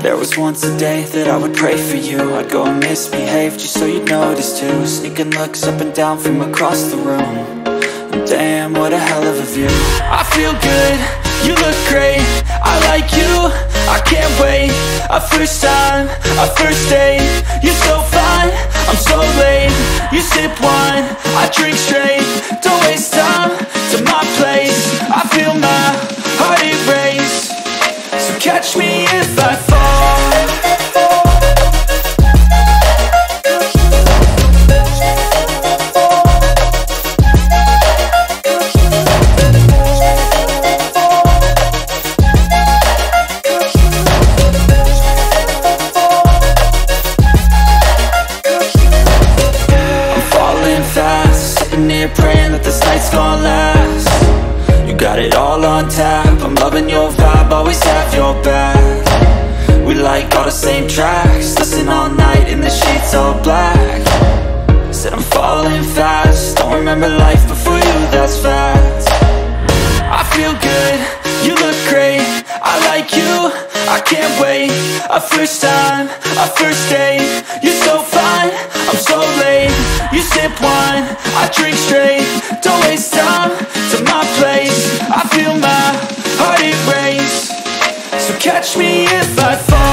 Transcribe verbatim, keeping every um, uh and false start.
There was once a day that I would pray for you. I'd go and misbehave just so you'd notice too. Sneaking looks up and down from across the room. Damn, what a hell of a view. I feel good, you look great, I like you, I can't wait. A first time, a first date, you're so fine, I'm so late. You sip wine, I drink straight, don't waste time to my place. I feel my heart erase, so catch me if I fall. Praying that this night's gonna last. You got it all on tap, I'm loving your vibe, always have your back. We like all the same tracks, listen all night in the sheets all black. Said I'm falling fast, don't remember life before you, that's fact. I feel good, you look great, I like you, I can't wait. A first time, a first date, you're so fine, I'm so late. You sip wine, I drink straight, don't waste time to my place. I feel my heart erase, so catch me if I fall.